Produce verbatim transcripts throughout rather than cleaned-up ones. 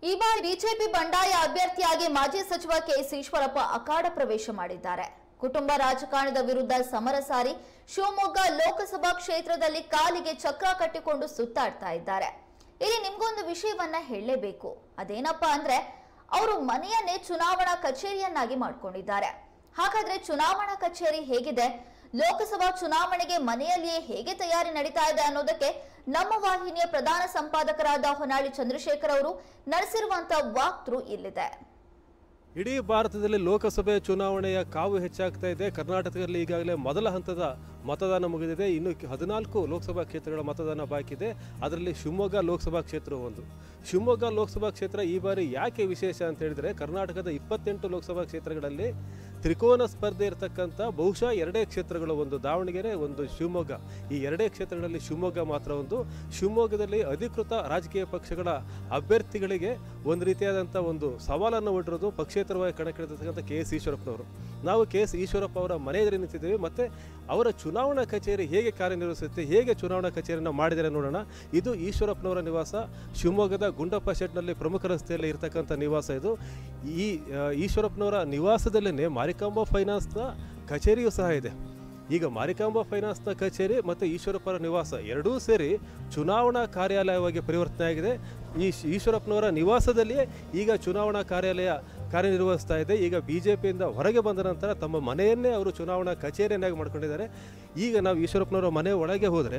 ಈ ಬಾರಿ ಬಿಜೆಪಿ ಬಂಡಾಯ ಅಭ್ಯರ್ಥಿಯಾಗಿ ಮಾಜಿ ಸಚಿವ ಕೆಎಸ್ ಈಶ್ವರಪ್ಪ ಅಖಾಡ ಪ್ರವೇಶ ಮಾಡಿದ್ದಾರೆ. ಕುಟುಂಬ ರಾಜಕಾರಣದ ವಿರುದ್ಧ ಸಮರ ಸಾರಿ ಶಿವಮೊಗ್ಗ ಲೋಕಸಭಾ ಕ್ಷೇತ್ರದಲ್ಲಿ ಕಾಲಿಗೆ ಚಕ್ರ ಕಟ್ಟಿಕೊಂಡು ಸುತ್ತಾಡ್ತಾ ಇದ್ದಾರೆ. ಇಲ್ಲಿ ನಿಮ್ಗೊಂದು ವಿಷಯವನ್ನ ಹೇಳಲೇಬೇಕು. ಅದೇನಪ್ಪಾ ಅಂದ್ರೆ ಅವರು ಮನೆಯನ್ನೇ ಚುನಾವಣಾ ಕಚೇರಿಯನ್ನಾಗಿ ಮಾಡ್ಕೊಂಡಿದ್ದಾರೆ. ಹಾಗಾದ್ರೆ ಚುನಾವಣಾ ಕಚೇರಿ ಹೇಗಿದೆ, ಲೋಕಸಭಾ ಚುನಾವಣೆಗೆ ಮನೆಯಲ್ಲಿಯೇ ಹೇಗೆ ತಯಾರಿ ನಡೀತಾ ಇದೆ ಅನ್ನೋದಕ್ಕೆ ನಮ್ಮ ವಾಹಿನಿಯ ಪ್ರಧಾನ ಸಂಪಾದಕರಾದ ಹೊನ್ನಾಳಿ ಚಂದ್ರಶೇಖರ್ ಅವರು ನಡೆಸಿರುವಂತಹ ವಾಕ್ಥ್ರೂ ಇಲ್ಲಿದೆ. ಇಡೀ ಭಾರತದಲ್ಲಿ ಲೋಕಸಭೆ ಚುನಾವಣೆಯ ಕಾವು ಹೆಚ್ಚಾಗ್ತಾ ಇದೆ. ಕರ್ನಾಟಕದಲ್ಲಿ ಈಗಾಗಲೇ ಮೊದಲ ಹಂತದ ಮತದಾನ ಮುಗಿದಿದೆ. ಇನ್ನು ಹದಿನಾಲ್ಕು ಲೋಕಸಭಾ ಕ್ಷೇತ್ರಗಳ ಮತದಾನ ಬಾಕಿ ಇದೆ. ಅದರಲ್ಲಿ ಶಿವಮೊಗ್ಗ ಲೋಕಸಭಾ ಕ್ಷೇತ್ರ ಒಂದು. ಶಿವಮೊಗ್ಗ ಲೋಕಸಭಾ ಕ್ಷೇತ್ರ ಈ ಬಾರಿ ಯಾಕೆ ವಿಶೇಷ ಅಂತ ಹೇಳಿದರೆ, ಕರ್ನಾಟಕದ ಇಪ್ಪತ್ತೆಂಟು ಲೋಕಸಭಾ ಕ್ಷೇತ್ರಗಳಲ್ಲಿ ತ್ರಿಕೋನ ಸ್ಪರ್ಧೆ ಇರತಕ್ಕಂಥ ಬಹುಶಃ ಎರಡೇ ಕ್ಷೇತ್ರಗಳು, ಒಂದು ದಾವಣಗೆರೆ, ಒಂದು ಶಿವಮೊಗ್ಗ. ಈ ಎರಡೇ ಕ್ಷೇತ್ರಗಳಲ್ಲಿ ಶಿವಮೊಗ್ಗ ಮಾತ್ರ ಒಂದು. ಶಿವಮೊಗ್ಗದಲ್ಲಿ ಅಧಿಕೃತ ರಾಜಕೀಯ ಪಕ್ಷಗಳ ಅಭ್ಯರ್ಥಿಗಳಿಗೆ ಒಂದು ರೀತಿಯಾದಂಥ ಒಂದು ಸವಾಲನ್ನು ಒಡ್ಡಿರೋದು ಪಕ್ಷೇತರವಾಗಿ ಕಣಕ್ಕಿಳಿದಿರ್ತಕ್ಕಂಥ ಕೆ ಎಸ್ ಈಶ್ವರಪ್ಪನವರು. ನಾವು ಕೆ ಎಸ್ ಈಶ್ವರಪ್ಪ ಅವರ ಮನೆ ಎದುರು ನಿಂತಿದ್ದೇವೆ. ಮತ್ತು ಅವರ ಚುನಾವಣಾ ಕಚೇರಿ ಹೇಗೆ ಕಾರ್ಯನಿರ್ವಹಿಸುತ್ತೆ, ಹೇಗೆ ಚುನಾವಣಾ ಕಚೇರಿಯನ್ನು ಮಾಡಿದರೆ ನೋಡೋಣ. ಇದು ಈಶ್ವರಪ್ಪನವರ ನಿವಾಸ. ಶಿವಮೊಗ್ಗದ ಗುಂಡಪ್ಪ ಶೆಟ್ನಲ್ಲಿ ಪ್ರಮುಖ ರಸ್ತೆಯಲ್ಲಿ ಇರತಕ್ಕಂಥ ನಿವಾಸ ಇದು. ಈ ಈಶ್ವರಪ್ಪನವರ ನಿವಾಸದಲ್ಲೇ ಮಾರಿಕಾಂಬಾ ಫೈನಾನ್ಸ್ನ ಕಚೇರಿಯೂ ಸಹ ಇದೆ. ಈಗ ಮಾರಿಕಾಂಬಾ ಫೈನಾನ್ಸ್ನ ಕಚೇರಿ ಮತ್ತು ಈಶ್ವರಪ್ಪರ ನಿವಾಸ ಎರಡೂ ಸೇರಿ ಚುನಾವಣಾ ಕಾರ್ಯಾಲಯವಾಗಿ ಪರಿವರ್ತನೆ ಆಗಿದೆ. ಈ ಈಶ್ವರಪ್ಪನವರ ನಿವಾಸದಲ್ಲಿಯೇ ಈಗ ಚುನಾವಣಾ ಕಾರ್ಯಾಲಯ ಕಾರ್ಯನಿರ್ವಹಿಸ್ತಾ ಇದೆ. ಈಗ ಬಿ ಜೆ ಪಿಯಿಂದ ಹೊರಗೆ ಬಂದ ನಂತರ ತಮ್ಮ ಮನೆಯನ್ನೇ ಅವರು ಚುನಾವಣಾ ಕಚೇರಿಯನ್ನಾಗಿ ಮಾಡ್ಕೊಂಡಿದ್ದಾರೆ. ಈಗ ನಾವು ಈಶ್ವರಪ್ಪನವರ ಮನೆ ಒಳಗೆ ಹೋದರೆ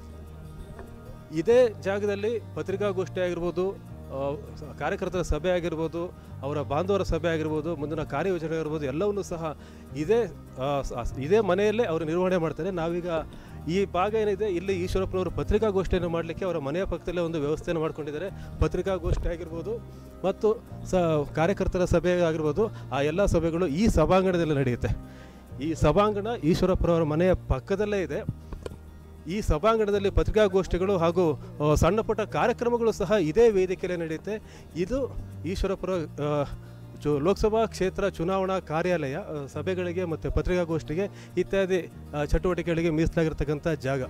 ಇದೇ ಜಾಗದಲ್ಲಿ ಪತ್ರಿಕಾಗೋಷ್ಠಿ ಆಗಿರ್ಬೋದು, ಕಾರ್ಯಕರ್ತರ ಸಭೆ ಆಗಿರ್ಬೋದು, ಅವರ ಬಾಂಧವರ ಸಭೆ ಆಗಿರ್ಬೋದು, ಮುಂದಿನ ಕಾರ್ಯಯೋಜನೆ ಆಗಿರ್ಬೋದು, ಎಲ್ಲವನ್ನೂ ಸಹ ಇದೇ ಇದೇ ಮನೆಯಲ್ಲೇ ಅವರು ನಿರ್ವಹಣೆ ಮಾಡ್ತಾರೆ. ನಾವೀಗ ಈ ಭಾಗ ಏನಿದೆ, ಇಲ್ಲಿ ಈಶ್ವರಪ್ಪನವರು ಪತ್ರಿಕಾಗೋಷ್ಠಿಯನ್ನು ಮಾಡಲಿಕ್ಕೆ ಅವರ ಮನೆಯ ಪಕ್ಕದಲ್ಲೇ ಒಂದು ವ್ಯವಸ್ಥೆಯನ್ನು ಮಾಡ್ಕೊಂಡಿದ್ದಾರೆ. ಪತ್ರಿಕಾಗೋಷ್ಠಿ ಆಗಿರ್ಬೋದು ಮತ್ತು ಸ ಕಾರ್ಯಕರ್ತರ ಸಭೆ ಆಗಿರ್ಬೋದು, ಆ ಎಲ್ಲ ಸಭೆಗಳು ಈ ಸಭಾಂಗಣದಲ್ಲಿ ನಡೆಯುತ್ತೆ. ಈ ಸಭಾಂಗಣ ಈಶ್ವರಪ್ಪನವರ ಮನೆಯ ಪಕ್ಕದಲ್ಲೇ ಇದೆ. ಈ ಸಭಾಂಗಣದಲ್ಲಿ ಪತ್ರಿಕಾಗೋಷ್ಠಿಗಳು ಹಾಗೂ ಸಣ್ಣ ಪುಟ್ಟ ಕಾರ್ಯಕ್ರಮಗಳು ಸಹ ಇದೇ ವೇದಿಕೆಯಲ್ಲಿ ನಡೆಯುತ್ತೆ. ಇದು ಈಶ್ವರಪ್ಪರ ಚು ಲೋಕಸಭಾ ಕ್ಷೇತ್ರ ಚುನಾವಣಾ ಕಾರ್ಯಾಲಯ ಸಭೆಗಳಿಗೆ ಮತ್ತು ಪತ್ರಿಕಾಗೋಷ್ಠಿಗೆ ಇತ್ಯಾದಿ ಚಟುವಟಿಕೆಗಳಿಗೆ ಮೀಸಲಾಗಿರ್ತಕ್ಕಂಥ ಜಾಗ.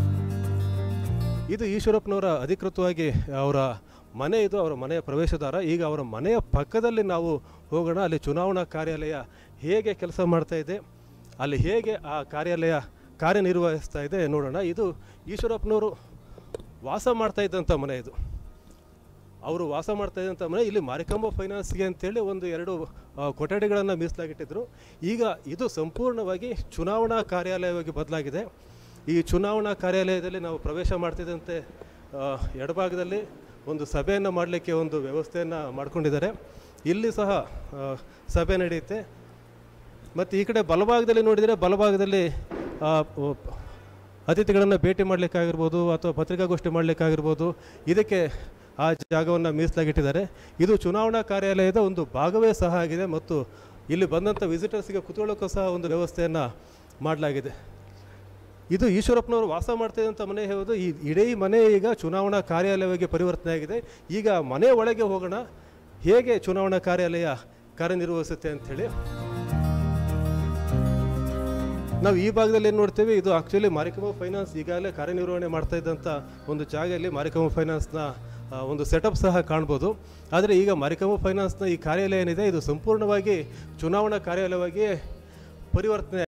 ಇದು ಈಶ್ವರಪ್ಪನವರ ಅಧಿಕೃತವಾಗಿ ಅವರ ಮನೆ, ಇದು ಅವರ ಮನೆಯ ಪ್ರವೇಶದ್ವಾರ. ಈಗ ಅವರ ಮನೆಯ ಪಕ್ಕದಲ್ಲಿ ನಾವು ಹೋಗೋಣ. ಅಲ್ಲಿ ಚುನಾವಣಾ ಕಾರ್ಯಾಲಯ ಹೇಗೆ ಕೆಲಸ ಮಾಡ್ತಾ ಇದೆ, ಅಲ್ಲಿ ಹೇಗೆ ಆ ಕಾರ್ಯಾಲಯ ಕಾರ್ಯನಿರ್ವಹಿಸ್ತಾ ಇದೆ ನೋಡೋಣ. ಇದು ಈಶ್ವರಪ್ಪನವರು ವಾಸ ಮಾಡ್ತಾ ಇದ್ದಂಥ ಮನೆ. ಇದು ಅವರು ವಾಸ ಮಾಡ್ತಾ ಇದ್ದಂಥ ಮನೆ. ಇಲ್ಲಿ ಮಾರಿಕಾಂಬಾ ಫೈನಾನ್ಸ್ಗೆ ಅಂತೇಳಿ ಒಂದು ಎರಡು ಕೊಠಡಿಗಳನ್ನು ಮೀಸಲಾಗಿಟ್ಟಿದ್ರು. ಈಗ ಇದು ಸಂಪೂರ್ಣವಾಗಿ ಚುನಾವಣಾ ಕಾರ್ಯಾಲಯವಾಗಿ ಬದಲಾಗಿದೆ. ಈ ಚುನಾವಣಾ ಕಾರ್ಯಾಲಯದಲ್ಲಿ ನಾವು ಪ್ರವೇಶ ಮಾಡ್ತಿದ್ದಂತೆ ಎಡಭಾಗದಲ್ಲಿ ಒಂದು ಸಭೆಯನ್ನು ಮಾಡಲಿಕ್ಕೆ ಒಂದು ವ್ಯವಸ್ಥೆಯನ್ನು ಮಾಡ್ಕೊಂಡಿದ್ದಾರೆ. ಇಲ್ಲಿ ಸಹ ಸಭೆ ನಡೆಯುತ್ತೆ. ಮತ್ತು ಈ ಕಡೆ ಬಲಭಾಗದಲ್ಲಿ ನೋಡಿದರೆ, ಬಲಭಾಗದಲ್ಲಿ ಅತಿಥಿಗಳನ್ನು ಭೇಟಿ ಮಾಡಲಿಕ್ಕಾಗಿರ್ಬೋದು ಅಥವಾ ಪತ್ರಿಕಾಗೋಷ್ಠಿ ಮಾಡಲಿಕ್ಕಾಗಿರ್ಬೋದು, ಇದಕ್ಕೆ ಆ ಜಾಗವನ್ನು ಮೀಸಲಾಗಿಟ್ಟಿದ್ದಾರೆ. ಇದು ಚುನಾವಣಾ ಕಾರ್ಯಾಲಯದ ಒಂದು ಭಾಗವೇ ಸಹ ಆಗಿದೆ. ಮತ್ತು ಇಲ್ಲಿ ಬಂದಂಥ ವಿಸಿಟರ್ಸ್ಗೆ ಕುತ್ಕೊಳ್ಳೋಕ್ಕೂ ಸಹ ಒಂದು ವ್ಯವಸ್ಥೆಯನ್ನು ಮಾಡಲಾಗಿದೆ. ಇದು ಈಶ್ವರಪ್ಪನವರು ವಾಸ ಮಾಡ್ತಿದ್ದಂಥ ಮನೆ ಹೇಳೋದು. ಈ ಇಡೀ ಮನೆ ಈಗ ಚುನಾವಣಾ ಕಾರ್ಯಾಲಯವಾಗಿ ಪರಿವರ್ತನೆ ಆಗಿದೆ. ಈಗ ಮನೆ ಒಳಗೆ ಹೋಗೋಣ, ಹೇಗೆ ಚುನಾವಣಾ ಕಾರ್ಯಾಲಯ ಕಾರ್ಯನಿರ್ವಹಿಸುತ್ತೆ ಅಂಥೇಳಿ. ನಾವು ಈ ಭಾಗದಲ್ಲಿ ಏನು ನೋಡ್ತೇವೆ, ಇದು ಆ್ಯಕ್ಚುಲಿ ಮಾರಿಕಾಂಬಾ ಫೈನಾನ್ಸ್ ಈಗಾಗಲೇ ಕಾರ್ಯನಿರ್ವಹಣೆ ಮಾಡ್ತಾ ಇದ್ದಂಥ ಒಂದು ಜಾಗದಲ್ಲಿ ಮಾರಿಕಾಂಬಾ ಫೈನಾನ್ಸ್ನ ಒಂದು ಸೆಟಪ್ ಸಹ ಕಾಣ್ಬೋದು. ಆದರೆ ಈಗ ಮಾರಿಕಾಂಬಾ ಫೈನಾನ್ಸ್ನ ಈ ಕಾರ್ಯಾಲಯ ಏನಿದೆ, ಇದು ಸಂಪೂರ್ಣವಾಗಿ ಚುನಾವಣಾ ಕಾರ್ಯಾಲಯವಾಗಿ ಪರಿವರ್ತನೆ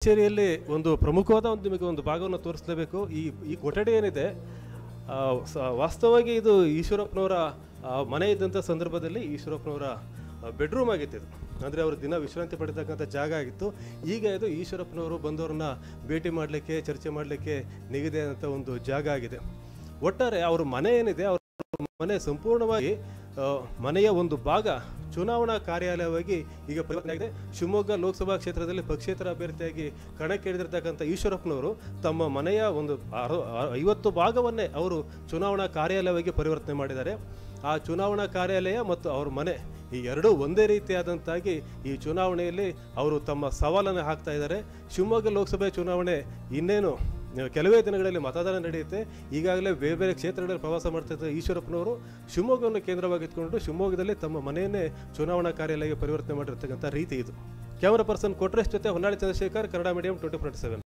ಕಚೇರಿಯಲ್ಲಿ ಒಂದು ಪ್ರಮುಖವಾದ ಒಂದು ನಿಮಗೆ ಒಂದು ಭಾಗವನ್ನು ತೋರಿಸಲೇಬೇಕು. ಈ ಈ ಕೊಠಡಿ ಏನಿದೆ ವಾಸ್ತವವಾಗಿ ಇದು ಈಶ್ವರಪ್ಪನವರ ಮನೆ ಇದ್ದಂಥ ಸಂದರ್ಭದಲ್ಲಿ ಈಶ್ವರಪ್ಪನವರ ಬೆಡ್ರೂಮ್ ಆಗಿತ್ತು. ಅಂದರೆ ಅವರು ದಿನ ವಿಶ್ರಾಂತಿ ಪಡೆತಕ್ಕಂಥ ಜಾಗ ಆಗಿತ್ತು. ಈಗ ಇದು ಈಶ್ವರಪ್ಪನವರು ಬಂದವ್ರನ್ನ ಭೇಟಿ ಮಾಡಲಿಕ್ಕೆ, ಚರ್ಚೆ ಮಾಡಲಿಕ್ಕೆ ನಿಗದಿಯಾದಂಥ ಒಂದು ಜಾಗ ಆಗಿದೆ. ಒಟ್ಟಾರೆ ಅವ್ರ ಮನೆ ಏನಿದೆ, ಅವ್ರ ಮನೆ ಸಂಪೂರ್ಣವಾಗಿ ಮನೆಯ ಒಂದು ಭಾಗ ಚುನಾವಣಾ ಕಾರ್ಯಾಲಯವಾಗಿ ಈಗ ಪರಿವರ್ತನೆ ಆಗಿದೆ. ಶಿವಮೊಗ್ಗ ಲೋಕಸಭಾ ಕ್ಷೇತ್ರದಲ್ಲಿ ಪಕ್ಷೇತರ ಅಭ್ಯರ್ಥಿಯಾಗಿ ಕಣಕ್ಕಿಳಿದಿರ್ತಕ್ಕಂಥ ಈಶ್ವರಪ್ಪನವರು ತಮ್ಮ ಮನೆಯ ಒಂದು ಐವತ್ತು ಭಾಗವನ್ನೇ ಅವರು ಚುನಾವಣಾ ಕಾರ್ಯಾಲಯವಾಗಿ ಪರಿವರ್ತನೆ ಮಾಡಿದ್ದಾರೆ. ಆ ಚುನಾವಣಾ ಕಾರ್ಯಾಲಯ ಮತ್ತು ಅವ್ರ ಮನೆ ಈ ಎರಡೂ ಒಂದೇ ರೀತಿಯಾದಂತಾಗಿ ಈ ಚುನಾವಣೆಯಲ್ಲಿ ಅವರು ತಮ್ಮ ಸವಾಲನ್ನು ಹಾಕ್ತಾ ಇದ್ದಾರೆ. ಶಿವಮೊಗ್ಗ ಲೋಕಸಭೆ ಚುನಾವಣೆ ಇನ್ನೇನು ಕೆಲವೇ ದಿನಗಳಲ್ಲಿ ಮತದಾನ ನಡೆಯುತ್ತೆ. ಈಗಾಗಲೇ ಬೇರೆ ಬೇರೆ ಕ್ಷೇತ್ರಗಳಲ್ಲಿ ಪ್ರವಾಸ ಮಾಡ್ತಿದ್ದ ಈಶ್ವರಪ್ಪನವರು ಶಿವಮೊಗ್ಗವನ್ನು ಕೇಂದ್ರವಾಗಿಟ್ಕೊಂಡು ಶಿವಮೊಗ್ಗದಲ್ಲಿ ತಮ್ಮ ಮನೆಯನ್ನೇ ಚುನಾವಣಾ ಕಾರ್ಯಾಲಯಕ್ಕೆ ಪರಿವರ್ತನೆ ಮಾಡಿರ್ತಕ್ಕಂಥ ರೀತಿ ಇದು. ಕ್ಯಾಮರಾ ಪರ್ಸನ್ ಕೊಟ್ರೇಶ್ ಜೊತೆ Honnali Chandrashekhar, Kannada medium twenty forty seven.